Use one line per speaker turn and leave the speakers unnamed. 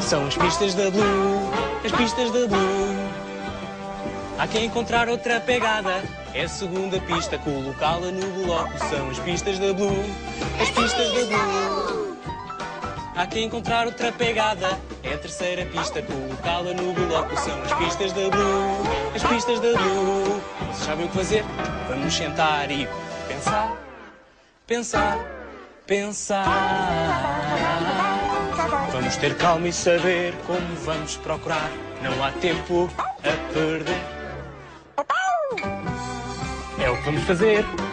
São as pistas da Blue, as pistas da Blue. Há quem encontrar outra pegada, é a segunda pista, colocá-la no bloco. São as pistas da Blue, as pistas da Blue. Há quem encontrar outra pegada, é a terceira pista, colocá-la no bloco. São as pistas da Blue, as pistas da Blue. Vocês sabem o que fazer? Vamos sentar e pensar, pensar, pensar. Vamos ter calma e saber como vamos procurar. Não há tempo a perder. É o que vamos fazer.